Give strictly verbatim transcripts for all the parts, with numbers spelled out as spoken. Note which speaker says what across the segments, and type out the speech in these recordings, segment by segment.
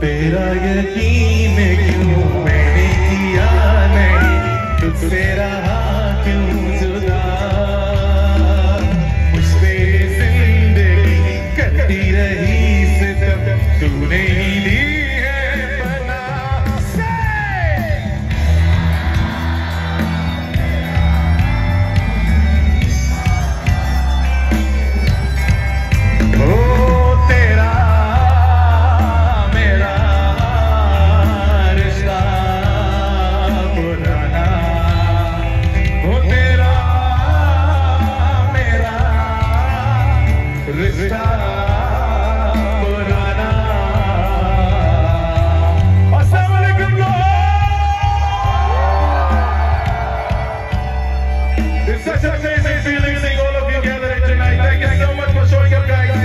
Speaker 1: तेरा यकीन क्यों मैंने किया नहीं, तुझसे रहा क्यों जुदा। मुझ पे जिंदगी कटती रही सितम, तूने ही दी है पना। ओ तेरा मेरा रिश्ता पुराना, ओ तेरा मेरा रिश्ता पुराना। अस्सलाम वालेकुम। It's such an amazing feeling seeing all of you gathering tonight. Thank you so much for showing up, guys.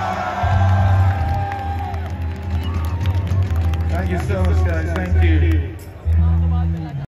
Speaker 1: Thank you so much, guys. Thank you.